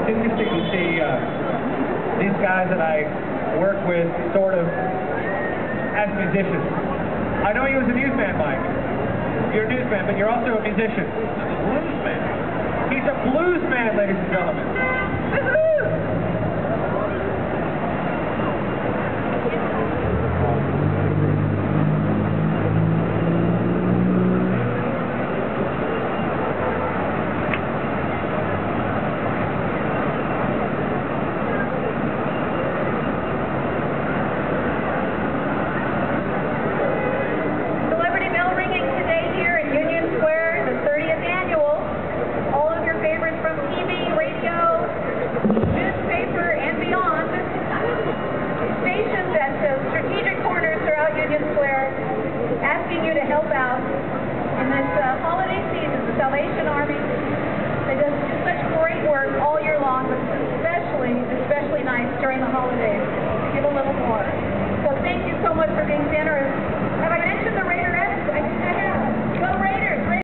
interesting to see these guys that I work with sort of as musicians. I know you as a newsman, Mike. You're a newsman, but you're also a musician. I'm a bluesman. He's a bluesman, ladies and gentlemen. Asking you to help out in this holiday season. The Salvation Army, they do such great work all year.